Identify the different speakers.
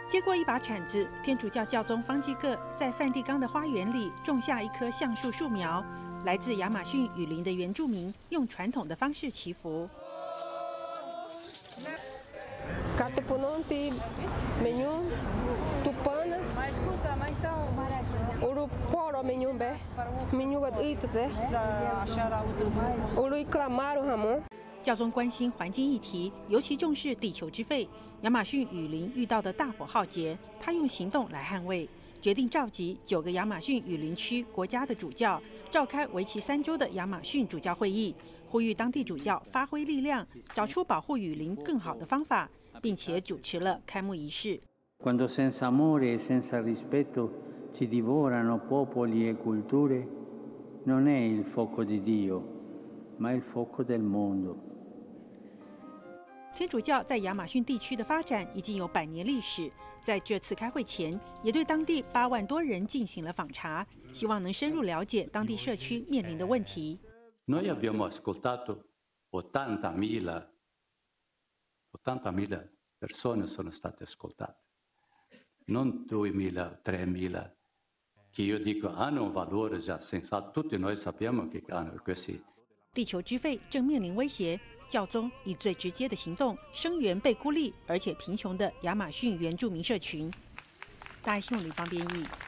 Speaker 1: 接过一把铲子，天主教教宗方济各在梵蒂冈的花园里种下一棵橡树树苗。来自亚马逊雨林的原住民用传统的方式祈福。教宗关心环境议题，尤其重视地球之肺。亚马逊雨林遇到的大火浩劫，他用行动来捍卫，决定召集9个亚马逊雨林区国家的主教，召开为期3周的亚马逊主教会议，呼吁当地主教发挥力量，找出保护雨林更好的方法，并且主持了开幕仪式。
Speaker 2: Quando senza amore e senza rispetto si divorano popoli e culture, non è il fuoco di Dio, ma il fuoco del mondo.
Speaker 1: 天主教在亚马逊地区的发展已经有100年历史，在这次开会前，也对当地8万多人进行了访查，希望能深入了解当地社区面临的问题。
Speaker 3: Noi abbiamo ascoltato 80.000 persone sono state ascoltate, non 2.000, 3.000, che io dico hanno un valore già sensato, tutti noi sappiamo che hanno questi.
Speaker 1: 地球之肺正面临威胁，教宗以最直接的行动声援被孤立而且贫穷的亚马逊原住民社群。大爱新闻吕方编译。